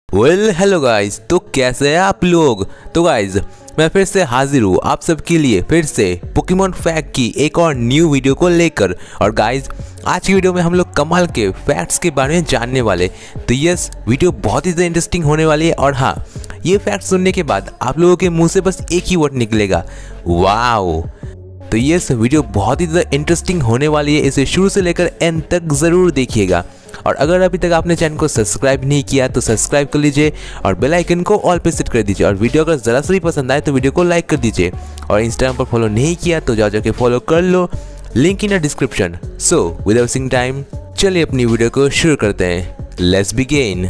Hello guys, तो कैसे हैं आप लोग। तो गाइज मैं फिर से हाजिर हूँ आप सबके लिए फिर से पोकेमॉन फैक्ट की एक और न्यू वीडियो को लेकर। और गाइज आज की वीडियो में हम लोग कमाल के फैक्ट्स के बारे में जानने वाले। तो यस, वीडियो बहुत ही ज़्यादा इंटरेस्टिंग होने वाली है। और हाँ, ये फैक्ट सुनने के बाद आप लोगों के मुंह से बस एक ही वर्ड निकलेगा, वाओ। तो यस, वीडियो बहुत ही ज़्यादा इंटरेस्टिंग होने वाली है, इसे शुरू से लेकर एंड तक ज़रूर देखिएगा। और अगर अभी तक आपने चैनल को सब्सक्राइब नहीं किया तो सब्सक्राइब कर लीजिए और बेल आइकन को ऑल पे सेट कर दीजिए। और वीडियो अगर ज़रा सा भी पसंद आए तो वीडियो को लाइक कर दीजिए। और इंस्टाग्राम पर फॉलो नहीं किया तो जाओ जाके फॉलो कर लो, link in the description. So without wasting time चलिए अपनी वीडियो को शुरू करते हैं। Let's begin.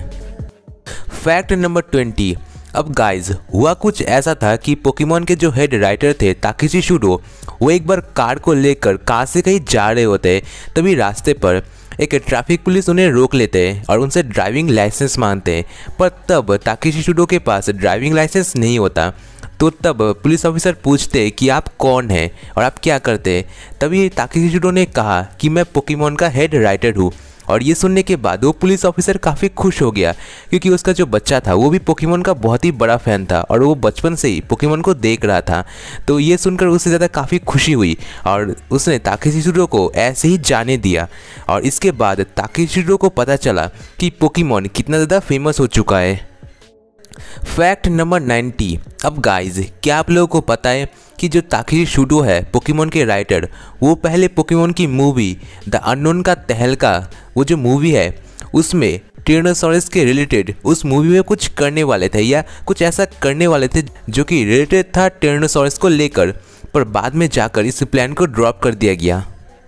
Fact number 20। अब गाइज हुआ कुछ ऐसा था कि पोकेमॉन के जो हेड राइटर थे ताकेशी शुडो, वो एक बार कार को लेकर कार से कहीं जा रहे होते, तभी रास्ते पर एक ट्रैफिक पुलिस उन्हें रोक लेते हैं और उनसे ड्राइविंग लाइसेंस मांगते हैं। पर तब ताकेशी शुडो के पास ड्राइविंग लाइसेंस नहीं होता। तो तब पुलिस ऑफिसर पूछते हैं कि आप कौन हैं और आप क्या करते हैं। तभी ताकेशी शुडो ने कहा कि मैं पोकेमॉन का हेड राइटर हूँ। और ये सुनने के बाद वो पुलिस ऑफिसर काफ़ी खुश हो गया, क्योंकि उसका जो बच्चा था वो भी पोकेमॉन का बहुत ही बड़ा फ़ैन था और वो बचपन से ही पोकेमॉन को देख रहा था। तो ये सुनकर उससे ज़्यादा काफ़ी खुशी हुई और उसने ताकेशी शुडो को ऐसे ही जाने दिया। और इसके बाद ताकेशी शुडो को पता चला कि पोकेमॉन कितना ज़्यादा फेमस हो चुका है। Fact number 90। अब गाइज क्या आप लोगों को पता है कि जो ताकेशी शुडो है पोकेमॉन के राइटर, वो पहले पोकेमॉन की मूवी द अननोन का तहलका, वो जो मूवी है उसमें टिरानोसॉरस के रिलेटेड उस मूवी में कुछ करने वाले थे या कुछ ऐसा करने वाले थे जो कि रिलेटेड था टिरानोसॉरस को लेकर, पर बाद में जाकर इस प्लान को ड्रॉप कर दिया गया।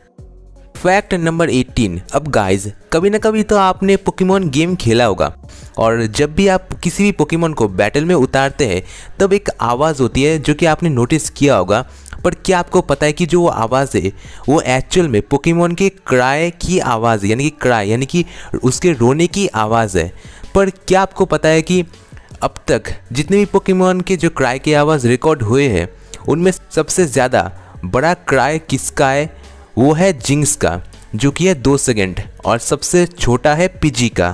Fact number 18। अब गाइज कभी ना कभी तो आपने पोकेमॉन गेम खेला होगा, और जब भी आप किसी भी पोकेमॉन को बैटल में उतारते हैं तब एक आवाज़ होती है जो कि आपने नोटिस किया होगा। पर क्या आपको पता है कि जो वो आवाज़ है वो एक्चुअल में पोकेमॉन के क्राई की आवाज़ है, यानी कि क्राई यानी कि उसके रोने की आवाज़ है। पर क्या आपको पता है कि अब तक जितने भी पोकेमॉन के जो क्राई की आवाज़ रिकॉर्ड हुए हैं उनमें सबसे ज़्यादा बड़ा क्राई किसका है? वो है जिंक्स का, जो कि है 2 सेकंड, और सबसे छोटा है पिजी का।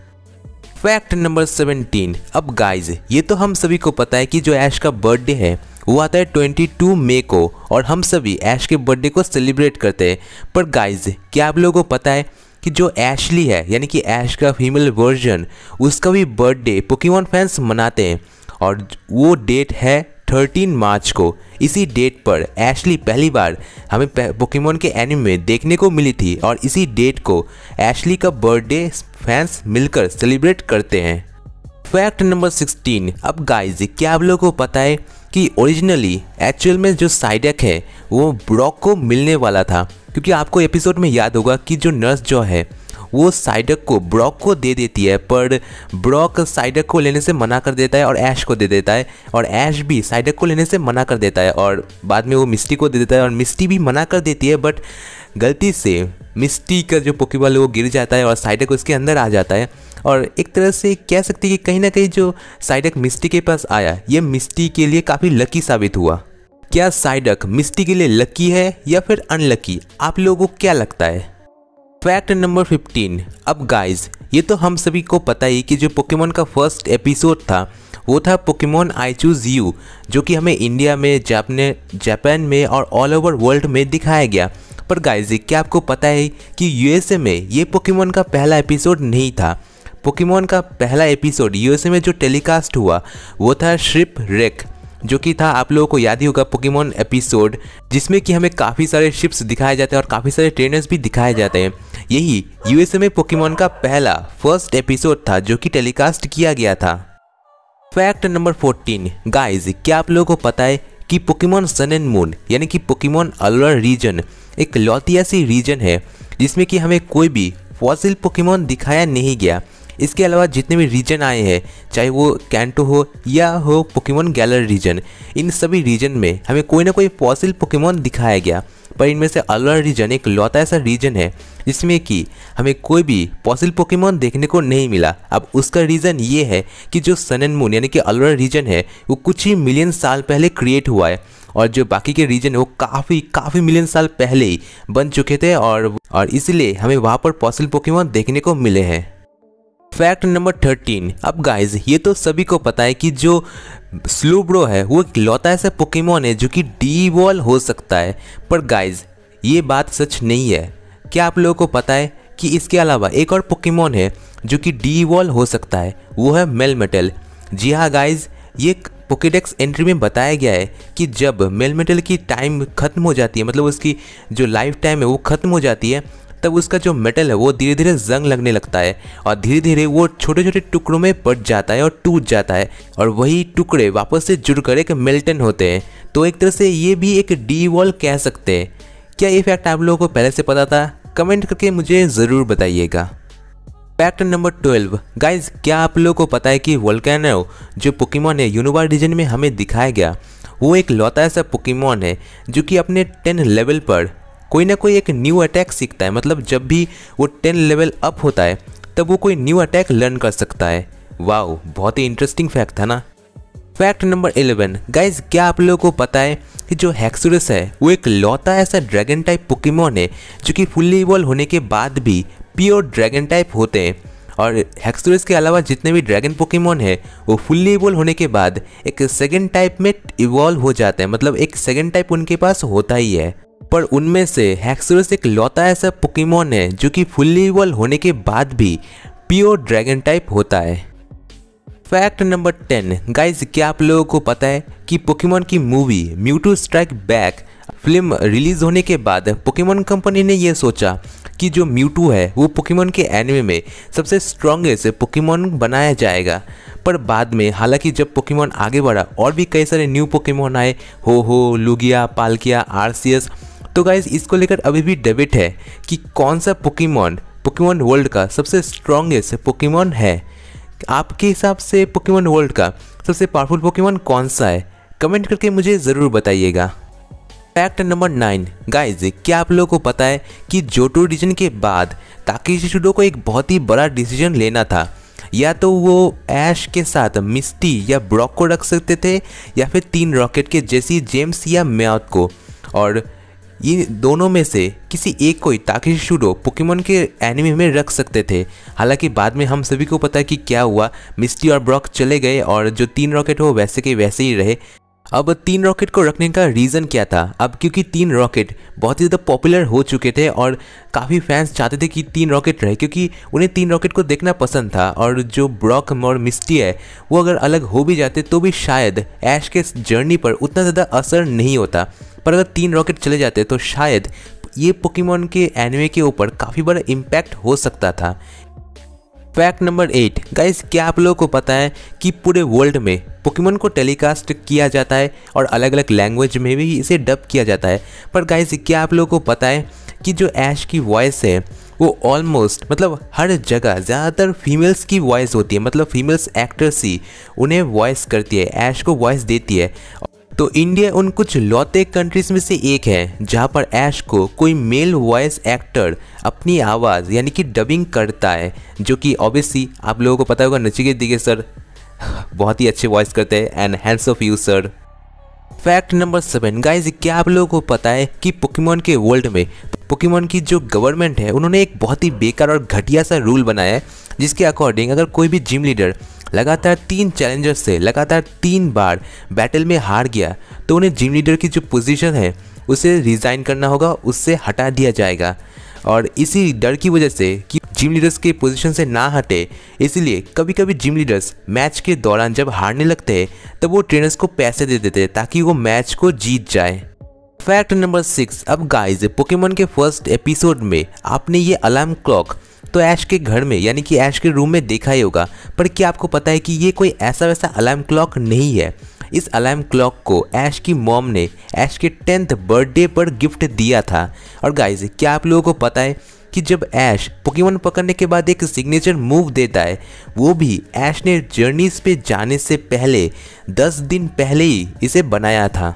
Fact number 17। अब गाइज ये तो हम सभी को पता है कि जो ऐश का बर्थडे है वो आता है 22 मई को, और हम सभी ऐश के बर्थडे को सेलिब्रेट करते हैं। पर गाइज क्या आप लोगों को पता है कि जो एशली है यानी कि ऐश का फीमेल वर्जन, उसका भी बर्थडे पोकेमॉन फैंस मनाते हैं, और वो डेट है 13 मार्च को। इसी डेट पर एशली पहली बार हमें पोकेमॉन के एनिमे में देखने को मिली थी, और इसी डेट को एशली का बर्थडे फैंस मिलकर सेलिब्रेट करते हैं। Fact number 16। अब गाइज क्या आप लोगों को पता है कि ओरिजिनली एक्चुअल में जो साइडक है वो ब्रॉक को मिलने वाला था, क्योंकि आपको एपिसोड में याद होगा कि जो नर्स जो है वो साइडक को ब्रॉक को दे देती है, पर ब्रॉक साइडक को लेने से मना कर देता है और ऐश को दे देता है, और ऐश भी साइडक को लेने से मना कर देता है, और बाद में वो मिस्टी को दे देता है और मिस्टी भी मना कर देती है। बट गलती से मिस्टी का जो पोकेबॉल है वो गिर जाता है और साइडक उसके अंदर आ जाता है। और एक तरह से कह सकते हैं कि कहीं ना कहीं जो साइडक मिस्टी के पास आया ये मिस्टी के लिए काफ़ी लकी साबित हुआ। क्या साइडक मिस्टी के लिए लकी है या फिर अनलकी? आप लोगों को क्या लगता है? Fact number 15। अब गाइज ये तो हम सभी को पता ही कि जो पोकेमॉन का फर्स्ट एपिसोड था वो था पोकेमॉन आई चूज़ यू, जो कि हमें इंडिया में, जापान में और ऑल ओवर वर्ल्ड में दिखाया गया। पर गाइज क्या आपको पता है कि यूएसए में ये पोकेमॉन का पहला एपिसोड नहीं था। पोकेमॉन का पहला एपिसोड यूएसए में जो टेलीकास्ट हुआ वो था शिप रेक, जो कि था, आप लोगों को याद ही होगा, पोकेमॉन एपिसोड जिसमें कि हमें काफ़ी सारे शिप्स दिखाए जाते हैं और काफ़ी सारे ट्रेनर्स भी दिखाए जाते हैं। यही यूएसए में पोकेमॉन का पहला फर्स्ट एपिसोड था जो कि टेलीकास्ट किया गया था। Fact number 14। गाइज क्या आप लोगों को पता है कि पोकेमॉन सन एंड मून यानी कि पोकेमॉन अलवर रीजन एक लौती ऐसी रीजन है जिसमें कि हमें कोई भी फॉसिल पोकेमॉन दिखाया नहीं गया। इसके अलावा जितने भी रीजन आए हैं, चाहे वो कैंटो हो या हो पोकेमॉन गैलरी रीजन, इन सभी रीजन में हमें कोई ना कोई फॉसिल पोकेमॉन दिखाया गया। पर इनमें से अलवर रीजन एक लौता ऐसा रीजन है जिसमें कि हमें कोई भी फॉसिल पोकेमॉन देखने को नहीं मिला। अब उसका रीज़न ये है कि जो सन एंड मून यानी कि अलवर रीजन है वो कुछ ही मिलियन साल पहले क्रिएट हुआ है, और जो बाकी के रीजन है वो काफ़ी मिलियन साल पहले ही बन चुके थे, और इसलिए हमें वहाँ पर फॉसिल पोकेमॉन देखने को मिले हैं। Fact number 13। अब गाइज ये तो सभी को पता है कि जो स्लूब्रो है वो इकलौता ऐसा पोकेमॉन है जो कि डी-इवॉल्व हो सकता है, पर गाइज ये बात सच नहीं है। क्या आप लोगों को पता है कि इसके अलावा एक और पोकेमॉन है जो कि डी-इवॉल्व हो सकता है, वो है मेलमेटल। जी हाँ गाइज, ये पोकेडेक्स एंट्री में बताया गया है कि जब मेलमेटल की टाइम खत्म हो जाती है, मतलब उसकी जो लाइफ टाइम है वो खत्म हो जाती है, तब उसका जो मेटल है वो धीरे धीरे जंग लगने लगता है और धीरे धीरे वो छोटे छोटे टुकड़ों में बट जाता है और टूट जाता है, और वही टुकड़े वापस से जुड़कर एक मेल्टन होते हैं। तो एक तरह से ये भी एक डी-इवॉल्व कह सकते हैं। क्या ये फैक्ट आप लोगों को पहले से पता था? कमेंट करके मुझे ज़रूर बताइएगा। Fact number 12। गाइज क्या आप लोगों को पता है कि वोल्केनो जो पोकेमॉन है यूनोवा रीजन में हमें दिखाया गया, वो एक लौता ऐसा पोकेमॉन है जो कि अपने 10 लेवल पर कोई ना कोई एक न्यू अटैक सीखता है। मतलब जब भी वो 10 लेवल अप होता है तब वो कोई न्यू अटैक लर्न कर सकता है। वाओ, बहुत ही इंटरेस्टिंग फैक्ट था ना। Fact number 11। गाइज क्या आप लोगों को पता है कि जो हेक्सोरस है वो एक लौता ऐसा ड्रैगन टाइप पोकेमॉन है जो कि फुल्ली इवॉल्व होने के बाद भी प्योर ड्रैगन टाइप होते हैं, और हेक्सोरस के अलावा जितने भी ड्रैगन पोकेमॉन है वो फुल्ली इवॉल्व होने के बाद एक सेकंड टाइप में इवॉल्व हो जाते हैं। मतलब एक सेकंड टाइप उनके पास होता ही है, पर उनमें से हेक्सोरस एक लौता ऐसा पोकेमॉन है जो कि फुल्ली इवॉल्व होने के बाद भी प्योर ड्रैगन टाइप होता है। Fact number 10। गाइज क्या आप लोगों को पता है कि पोकेमॉन की movie Mewtwo strike back film release होने के बाद पोकेमॉन कंपनी ने यह सोचा कि जो म्यूटू है वो पोकेमॉन के एनिमे में सबसे स्ट्रॉन्गेस्ट पोकेमॉन बनाया जाएगा। पर बाद में हालांकि जब पोकेमॉन आगे बढ़ा और भी कई सारे न्यू पोकेमॉन आए, हो लुगिया, पाल्किया, आर्सियस, तो गाइज इसको लेकर अभी भी डिबेट है कि कौन सा पोकेमॉन वर्ल्ड का सबसे स्ट्रॉन्गेस्ट पोकेमॉन है। आपके हिसाब से पोकेमॉन वर्ल्ड का सबसे पावरफुल पोकेमॉन कौन सा है? कमेंट करके मुझे ज़रूर बताइएगा। Fact number 9। गाइज क्या आप लोगों को पता है कि जोटो रीजन के बाद ताकेशी शुडो को एक बहुत ही बड़ा डिसीजन लेना था। या तो वो ऐश के साथ मिस्टी या ब्रॉक को रख सकते थे, या फिर 3 रॉकेट के जेसी जेम्स या म्याउथ को, और ये दोनों में से किसी एक को ताकेशी शुडो पोकेमॉन के एनिमे में रख सकते थे। हालांकि बाद में हम सभी को पता है कि क्या हुआ, मिस्टी और ब्रॉक चले गए और जो 3 रॉकेट हो वैसे के वैसे ही रहे। अब 3 रॉकेट को रखने का रीज़न क्या था? अब क्योंकि 3 रॉकेट बहुत ही ज़्यादा पॉपुलर हो चुके थे और काफ़ी फैंस चाहते थे कि 3 रॉकेट रहे, क्योंकि उन्हें 3 रॉकेट को देखना पसंद था। और जो ब्रॉक और मिस्टी है वो अगर अलग हो भी जाते तो भी शायद ऐश के जर्नी पर उतना ज़्यादा असर नहीं होता, पर अगर 3 रॉकेट चले जाते तो शायद ये पोकेमॉन के एनिमे के ऊपर काफ़ी बड़ा इम्पैक्ट हो सकता था। Fact number 8। गाइस क्या आप लोगों को पता है कि पूरे वर्ल्ड में पोकेमॉन को टेलीकास्ट किया जाता है और अलग अलग लैंग्वेज में भी इसे डब किया जाता है, पर गाइस क्या आप लोगों को पता है कि जो ऐश की वॉइस है वो ऑलमोस्ट मतलब हर जगह ज़्यादातर फीमेल्स की वॉइस होती है। मतलब फीमेल्स एक्टर्स ही उन्हें वॉइस करती है, ऐश को वॉइस देती है। तो इंडिया उन कुछ लौते कंट्रीज में से एक है जहां पर ऐश को कोई मेल वॉइस एक्टर अपनी आवाज़ यानी कि डबिंग करता है, जो कि ऑब्वियसली आप लोगों को पता होगा नचिकेत दिगे सर बहुत ही अच्छे वॉइस करते हैं, and hands off you sir. Fact number 7। Guys क्या आप लोगों को पता है कि पोकेमॉन के वर्ल्ड में पोकेमॉन की जो गवर्नमेंट है उन्होंने एक बहुत ही बेकार और घटिया सा रूल बनाया है, जिसके अकॉर्डिंग अगर कोई भी जिम लीडर लगातार 3 चैलेंजर्स से लगातार 3 बार बैटल में हार गया तो उन्हें जिम लीडर की जो पोजीशन है उसे रिज़ाइन करना होगा, उससे हटा दिया जाएगा। और इसी डर की वजह से कि जिम लीडर्स के पोजीशन से ना हटे, इसलिए कभी कभी जिम लीडर्स मैच के दौरान जब हारने लगते हैं तब वो ट्रेनर्स को पैसे दे देते हैं ताकि वो मैच को जीत जाए। Fact number 6। अब गाइज पोकेमॉन के फर्स्ट एपिसोड में आपने ये अलार्म क्लॉक तो ऐश के घर में यानी कि ऐश के रूम में देखा ही होगा, पर क्या आपको पता है कि ये कोई ऐसा वैसा अलार्म क्लॉक नहीं है। इस अलार्म क्लॉक को ऐश की मॉम ने ऐश के 10th बर्थडे पर गिफ्ट दिया था। और गाइज क्या आप लोगों को पता है कि जब ऐश पोकेमॉन पकड़ने के बाद एक सिग्नेचर मूव देता है, वो भी ऐश ने जर्नीज पे जाने से पहले 10 दिन पहले ही इसे बनाया था।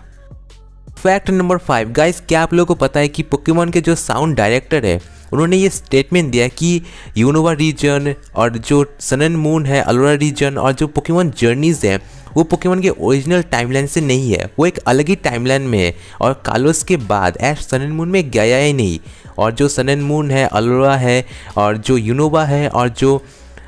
Fact number 5। गाइस क्या आप लोगों को पता है कि पोकेमॉन के जो साउंड डायरेक्टर है उन्होंने ये स्टेटमेंट दिया कि यूनोवा रीजन और जो सन एंड मून है, अलोरा रीजन और जो पोकेमॉन जर्नीज है वो पोकेमॉन के ओरिजिनल टाइमलाइन से नहीं है, वो एक अलग ही टाइमलाइन में है। और कालोस के बाद ऐश सन एंड मून में गया ही नहीं, और जो सन एंड मून है, अलोरा है और जो यूनोवा है और जो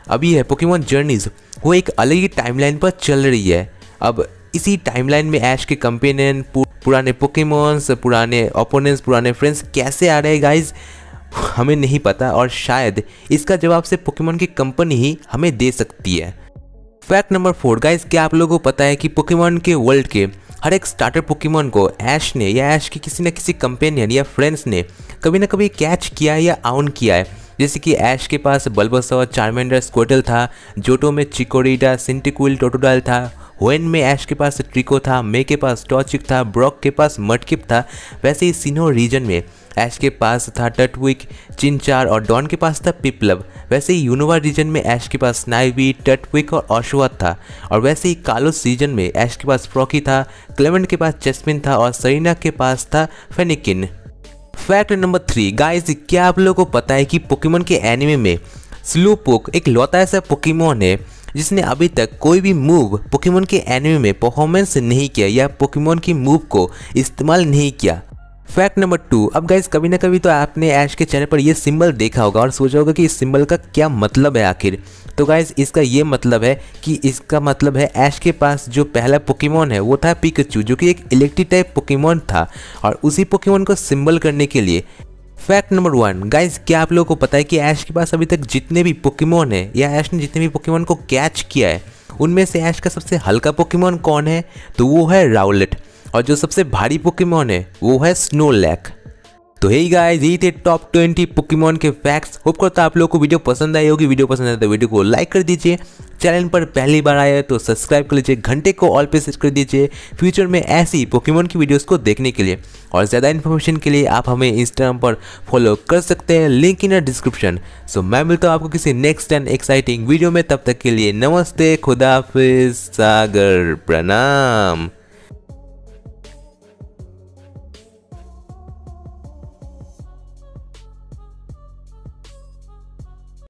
अभी है पोकेमॉन जर्नीज, वो एक अलग ही टाइमलाइन पर चल रही है। अब इसी टाइमलाइन में ऐश के कंपेनियन, पुराने पोकेमॉन्स, पुराने ओपोनेंट्स, पुराने फ्रेंड्स कैसे आ रहे हैं गाइज, हमें नहीं पता और शायद इसका जवाब से पोकेमॉन की कंपनी ही हमें दे सकती है। फैक्ट नंबर 4 गाइज, क्या आप लोगों को पता है कि पोकेमॉन के वर्ल्ड के हर एक स्टार्टर पोकेमॉन को ऐश ने या ऐश के किसी न किसी कंपेनियन या फ्रेंड्स ने कभी ना कभी कैच किया है या आउन किया है। जैसे कि ऐश के पास बल्बासौर, चार्मेंडर, स्क्वार्टल था, जोटो में चिकोरिटा, सिंटिक्विल, टोटोडाल था, होएन में ऐश के पास ट्रिको था, मे के पास टॉचिक था, ब्रॉक के पास मडकिप था। वैसे ही सिनो रीजन में ऐश के पास था टटविक, चिनचार और डॉन के पास था पिपलव। वैसे ही यूनोवा रीजन में ऐश के पास स्नाइवी, टटविक और ऑशुआ था। और वैसे ही कालोस रीजन में ऐश के पास फ्रॉकी था, क्लेमेंट के पास चेस्मिन था और सरीना के पास था फेनिकिन। फैक्ट नंबर 3 गाइस, क्या आप लोगों को पता है कि पोकेमॉन के एनिमे में स्लूपोक एक लौता ऐसा पोकेमॉन है जिसने अभी तक कोई भी मूव पोकेमॉन के एनिमे में परफॉर्मेंस नहीं किया या पोकेमॉन की मूव को इस्तेमाल नहीं किया। फैक्ट नंबर 2, अब गाइस कभी ना कभी तो आपने ऐश के चेहरे पर ये सिंबल देखा होगा और सोचा होगा कि इस सिंबल का क्या मतलब है आखिर। तो गाइस इसका ये मतलब है कि इसका मतलब है ऐश के पास जो पहला पोकेमॉन है वो था पिकाचू, जो कि एक इलेक्ट्रिक टाइप पोकेमॉन था, और उसी पोकेमॉन को सिंबल करने के लिए। फैक्ट नंबर 1 गाइस, क्या आप लोगों को पता है कि ऐश के पास अभी तक जितने भी पोकेमॉन है या ऐश ने जितने भी पोकेमॉन को कैच किया है उनमें से ऐश का सबसे हल्का पोकेमॉन कौन है? तो वो है राउलेट, और जो सबसे भारी पोकेमॉन है वो है स्नोलैक। तो हे गाइस, ये थे टॉप 20 पोकेमॉन के फैक्ट्स। होप करता आप लोगों को वीडियो पसंद आई होगी। वीडियो पसंद आए तो वीडियो को लाइक कर दीजिए, चैनल पर पहली बार आए तो सब्सक्राइब कर लीजिए, घंटे को ऑल पे सेट कर दीजिए फ्यूचर में ऐसी पोकेमॉन की वीडियोस को देखने के लिए। और ज़्यादा इन्फॉर्मेशन के लिए आप हमें इंस्टाग्राम पर फॉलो कर सकते हैं, लिंक इन डिस्क्रिप्शन। सो मैं मिलता हूँ आपको किसी नेक्स्ट एंड एक्साइटिंग वीडियो में, तब तक के लिए नमस्ते, खुदा हाफिज़, सागर प्रणाम।